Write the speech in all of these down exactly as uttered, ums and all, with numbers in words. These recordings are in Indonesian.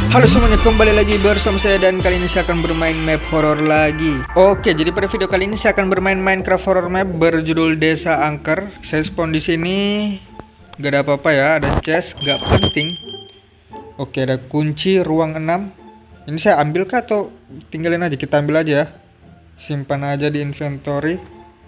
Halo semuanya, kembali lagi bersama saya dan kali ini saya akan bermain map horror lagi. Oke, jadi pada video kali ini saya akan bermain Minecraft horror map berjudul Desa Angker. Saya spawn di sini, gak ada apa-apa ya, ada chest, gak penting. Oke, ada kunci ruang enam. Ini saya ambil kah atau tinggalin aja? Kita ambil aja ya. Simpan aja di inventory.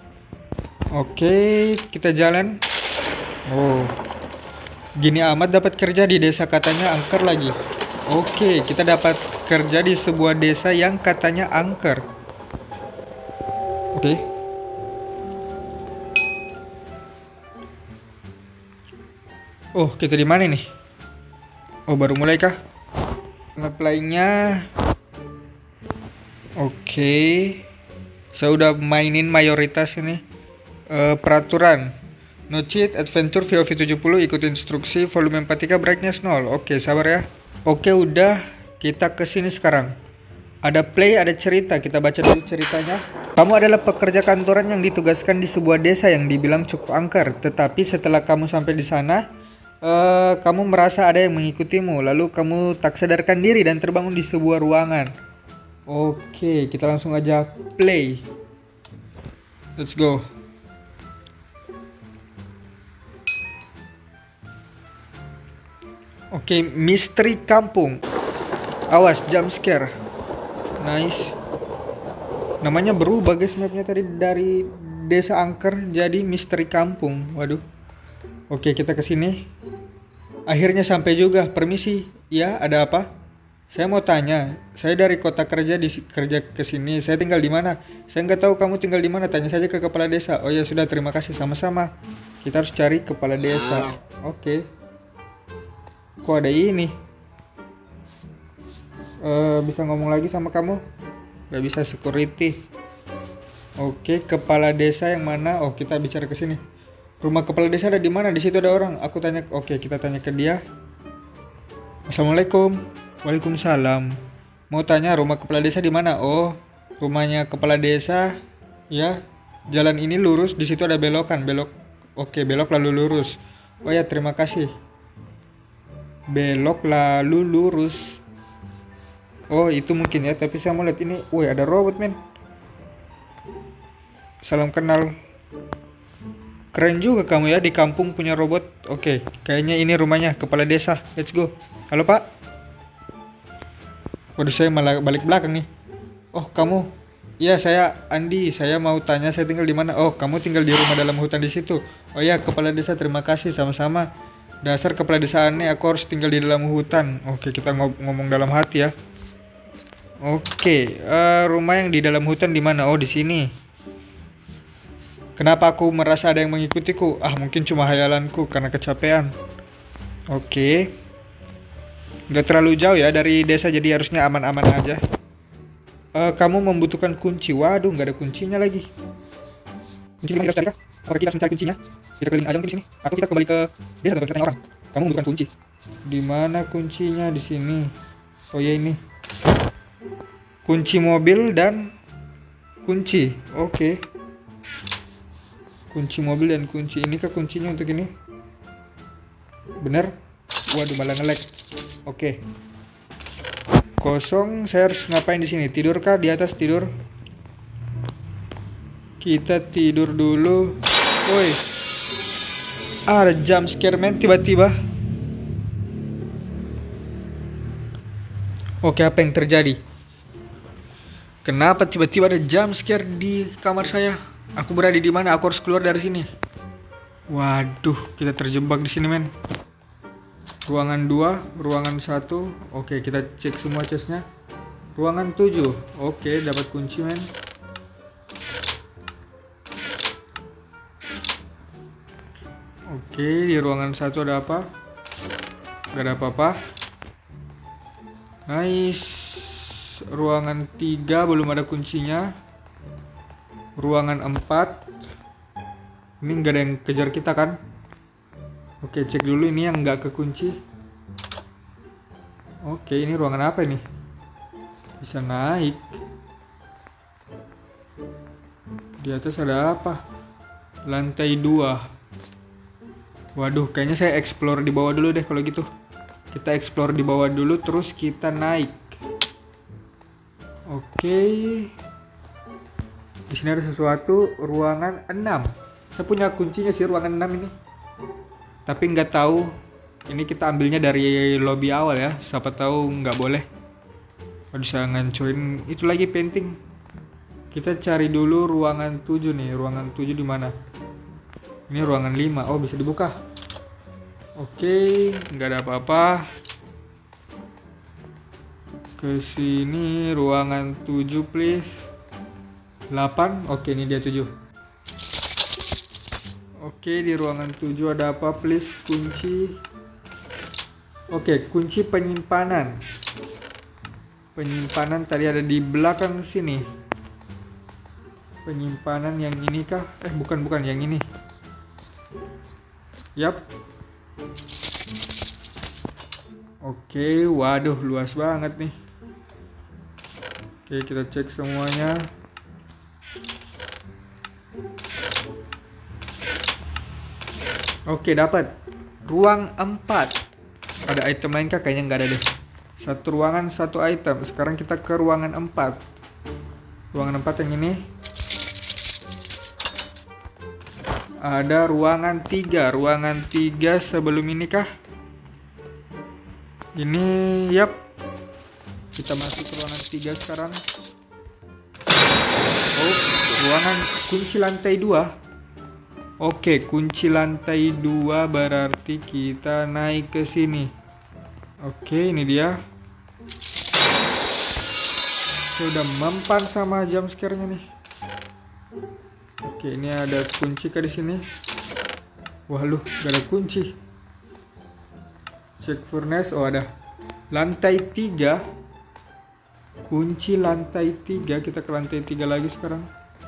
Oke, kita jalan. Oh, gini amat dapat kerja di desa katanya angker lagi. Oke, kita dapat kerja di sebuah desa yang katanya angker. Oke. Oh, kita di mana nih? Oh, baru mulai kah? Map lainnya. Oke. Saya udah mainin mayoritas ini. Uh, peraturan. No cheat, adventure V O V tujuh puluh, ikuti instruksi, volume empat puluh tiga, brightness nol. Oke, sabar ya. Oke, udah, kita ke sini sekarang. Ada play, ada cerita. Kita baca dulu ceritanya. Kamu adalah pekerja kantoran yang ditugaskan di sebuah desa yang dibilang cukup angker. Tetapi setelah kamu sampai di sana, uh, kamu merasa ada yang mengikutimu. Lalu kamu tak sadarkan diri dan terbangun di sebuah ruangan. Oke, kita langsung aja play. Let's go. Oke, okay, misteri kampung. Awas, jump scare. Nice. Namanya berubah guys mapnya tadi dari desa angker jadi misteri kampung. Waduh. Oke, okay, kita ke sini. Akhirnya sampai juga. Permisi. Ya, ada apa? Saya mau tanya. Saya dari kota kerja di kerja ke sini. Saya tinggal di mana? Saya nggak tahu kamu tinggal di mana. Tanya saja ke kepala desa. Oh ya sudah, terima kasih, sama-sama. Kita harus cari kepala desa. Oke. Okay. Kok ada ini? Uh, bisa ngomong lagi sama kamu? Gak bisa, security. Oke, kepala desa yang mana? Oh, kita bicara ke sini. Rumah kepala desa ada di mana? Di situ ada orang. Aku tanya. Oke, kita tanya ke dia. Assalamualaikum. Waalaikumsalam. Mau tanya rumah kepala desa di mana? Oh, rumahnya kepala desa. Ya, jalan ini lurus. Di situ ada belokan. Belok. Oke, belok lalu lurus. Oh ya, terima kasih. Belok lalu lurus. Oh, itu mungkin ya, tapi saya mau lihat ini. Woi, ada robot men. Salam kenal. Keren juga kamu ya, di kampung punya robot. Oke, kayaknya ini rumahnya kepala desa. Let's go. Halo pak. Waduh, saya malah balik belakang nih. Oh, kamu. Iya, saya Andi. Saya mau tanya saya tinggal di mana. Oh, kamu tinggal di rumah dalam hutan di situ. Oh ya, kepala desa, terima kasih, sama-sama. Dasar kepala desa aneh, aku harus tinggal di dalam hutan. Oke, kita ngom ngomong dalam hati ya. Oke, uh, rumah yang di dalam hutan di mana? Oh, di sini. Kenapa aku merasa ada yang mengikutiku? Ah, mungkin cuma hayalanku karena kecapean. Oke. Gak terlalu jauh ya dari desa, jadi harusnya aman-aman aja. Uh, kamu membutuhkan kunci. Waduh, nggak ada kuncinya lagi. Kunci kita cari kah? Apakah kita harus mencari kuncinya? Kita keliling aja mungkin di sini. Atau kita kembali ke desa atau kita tanya orang. Kamu membutuhkan kunci. Di mana kuncinya? Di sini. Oh ya, ini. Kunci mobil dan kunci. Oke. Kunci mobil dan kunci. Ini kah kuncinya untuk ini? Bener? Waduh, malah nge-lag. Oke. Kosong. Saya harus ngapain di sini? Tidur kah? Di atas tidur. Kita tidur dulu. Woi. Ah, ada jump scare man tiba-tiba. Oke, apa yang terjadi? Kenapa tiba-tiba ada jump scare di kamar saya? Aku berada di mana? Aku harus keluar dari sini. Waduh, kita terjebak di sini men. Ruangan dua, ruangan satu. Oke, kita cek semua chestnya. Ruangan tujuh. Oke, dapat kunci men. Oke, di ruangan satu ada apa? Gak ada apa-apa. Nice. Ruangan tiga belum ada kuncinya. Ruangan empat. Ini gak ada yang kejar kita kan? Oke, cek dulu ini yang gak kekunci. Oke, ini ruangan apa ini? Bisa naik. Di atas ada apa? Lantai dua. Waduh, kayaknya saya explore di bawah dulu deh kalau gitu. Kita explore di bawah dulu, terus kita naik. Oke. Di sini ada sesuatu, ruangan enam. Saya punya kuncinya sih ruangan enam ini. Tapi nggak tahu. Ini kita ambilnya dari lobby awal ya. Siapa tahu nggak boleh. Bisa ngancurin itu lagi painting. Kita cari dulu ruangan tujuh nih. Ruangan tujuh di mana? Ini ruangan lima. Oh, bisa dibuka. Oke, nggak ada apa-apa. Ke sini ruangan tujuh please. delapan. Oke, ini dia tujuh. Oke, di ruangan tujuh ada apa please? Kunci. Oke, kunci penyimpanan. Penyimpanan tadi ada di belakang sini. Penyimpanan yang ini kah? Eh, bukan bukan yang ini. Yap. Oke, waduh luas banget nih. Oke, kita cek semuanya. Oke, dapat. Ruang empat. Ada item lain kah? Kayaknya nggak ada deh. Satu ruangan, satu item. Sekarang kita ke ruangan empat. Ruangan empat yang ini. Ada ruangan tiga. Ruangan tiga sebelum ini kah? Ini, yap. Kita masuk ke ruangan tiga sekarang. Oh, ruangan kunci lantai dua. Oke, kunci lantai dua berarti kita naik ke sini. Oke, ini dia. Saya udah mempan sama jam scare-nya nih. Oke, ini ada kunci kah di sini? Wah, lu, gak ada kunci. Check furnace, oh ada. Lantai tiga. Kunci lantai tiga, kita ke lantai tiga lagi sekarang.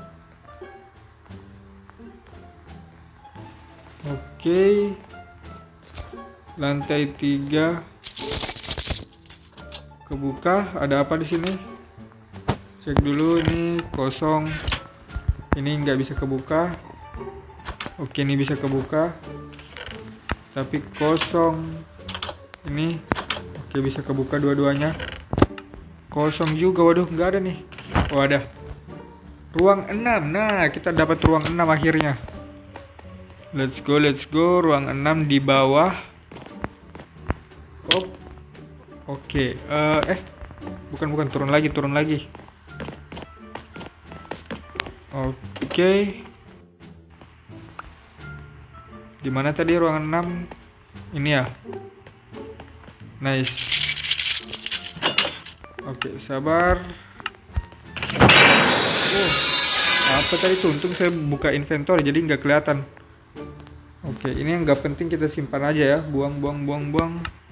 Oke. Lantai tiga. Kebuka, ada apa di sini? Cek dulu, ini kosong. Ini nggak bisa kebuka. Oke, ini bisa kebuka. Tapi kosong. Ini oke, bisa kebuka dua-duanya. Kosong juga, waduh nggak ada nih. Oh ada. Ruang enam. Nah, kita dapat ruang enam akhirnya. Let's go, let's go. Ruang enam di bawah. Oh. Oke, uh, eh bukan bukan turun lagi, turun lagi. Oke. Di mana tadi ruangan enam? Ini ya. Nice. Oke, sabar. Oh, apa tadi tuh? Untung saya buka inventory jadi nggak kelihatan. Oke, ini yang nggak penting kita simpan aja ya. Buang, buang, buang, buang.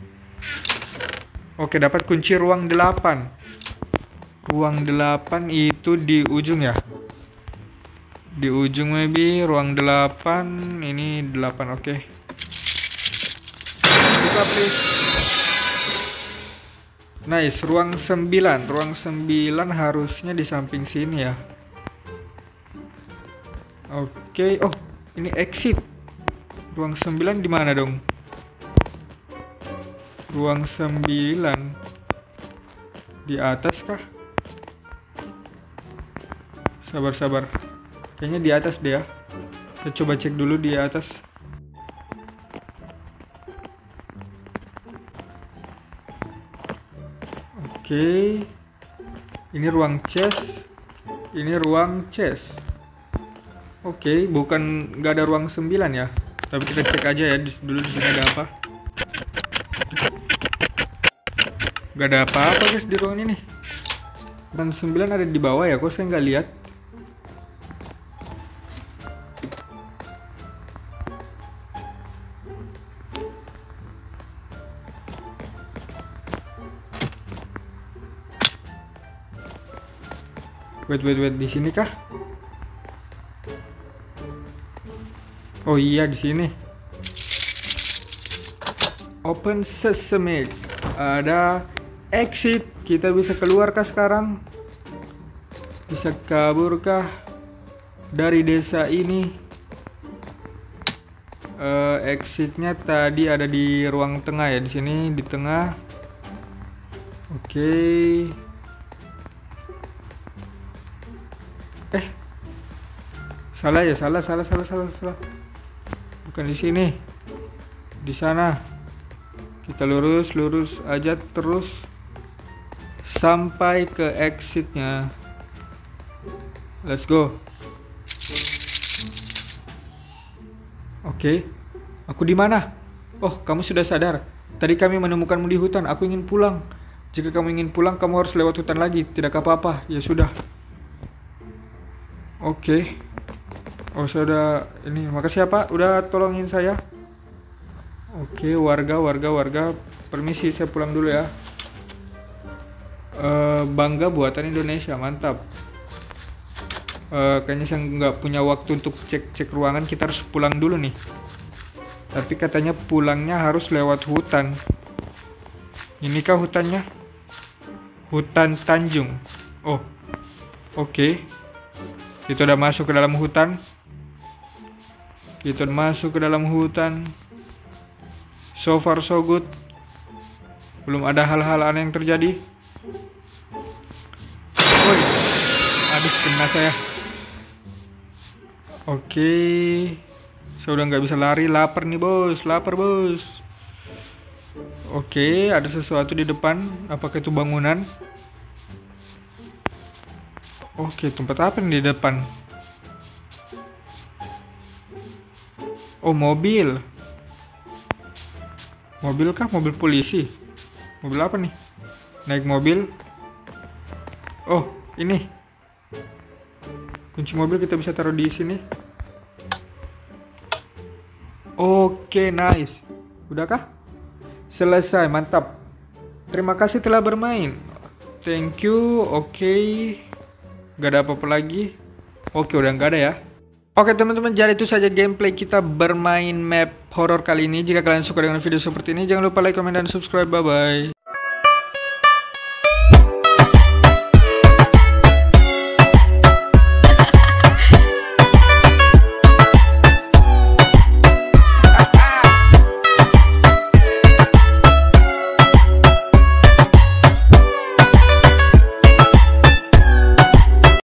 Oke, dapat kunci ruang delapan. Ruang delapan itu di ujung ya. Di ujung maybe ruang delapan. Ini delapan, oke. Buka please. Nice, ruang sembilan. Ruang sembilan harusnya di samping sini ya. Oke, oh, ini exit. Ruang sembilan di mana dong? Ruang sembilan di atas kah? Sabar-sabar. Kayaknya di atas deh ya. Kita coba cek dulu di atas. Oke, ini ruang chest, ini ruang chest. Oke, bukan nggak ada ruang sembilan ya. Tapi kita cek aja ya dulu di sini ada apa. Gak ada apa-apa guys di ruang ini. Ruang sembilan ada di bawah ya, kok saya nggak lihat. Wait, wait, wait, di sini kah? Oh iya, di sini. Open sesame. Ada exit. Kita bisa keluar kah sekarang? Bisa kabur kah dari desa ini? Uh, exitnya tadi ada di ruang tengah ya, di sini di tengah. Oke. Okay. Eh, salah ya, salah, salah, salah, salah, salah. Bukan di sini, di sana. Kita lurus, lurus aja terus sampai ke exitnya. Let's go. Oke, aku di mana? Oh, kamu sudah sadar. Tadi kami menemukanmu di hutan. Aku ingin pulang. Jika kamu ingin pulang, kamu harus lewat hutan lagi. Tidak apa-apa. Ya sudah. Oke. Oh, saya udah ini. Makasih ya, Pak. Udah tolongin saya. Oke, warga, warga, warga. Permisi, saya pulang dulu ya. Uh, bangga buatan Indonesia, mantap. Uh, kayaknya saya nggak punya waktu untuk cek-cek ruangan, kita harus pulang dulu nih. Tapi katanya pulangnya harus lewat hutan. Inikah hutannya? Hutan Tanjung. Oh, oke. Okay. Kita udah masuk ke dalam hutan. Kita udah masuk ke dalam hutan. So far so good. Belum ada hal-hal aneh yang terjadi. Woi, aduh kena saya. Oke, saya udah nggak bisa lari, lapar nih bos, lapar bos. Oke, ada sesuatu di depan, apakah itu bangunan? Oke, tempat apa nih di depan? Oh, mobil. Mobil kah? Mobil polisi? Mobil apa nih? Naik mobil. Oh, ini. Kunci mobil kita bisa taruh di sini. Oke, nice. Udahkah? Selesai, mantap. Terima kasih telah bermain. Thank you. Oke. Gak ada apa-apa lagi. Oke, udah gak ada ya. Oke teman-teman, jadi itu saja gameplay kita bermain map horror kali ini. Jika kalian suka dengan video seperti ini, jangan lupa like, comment, dan subscribe. Bye-bye.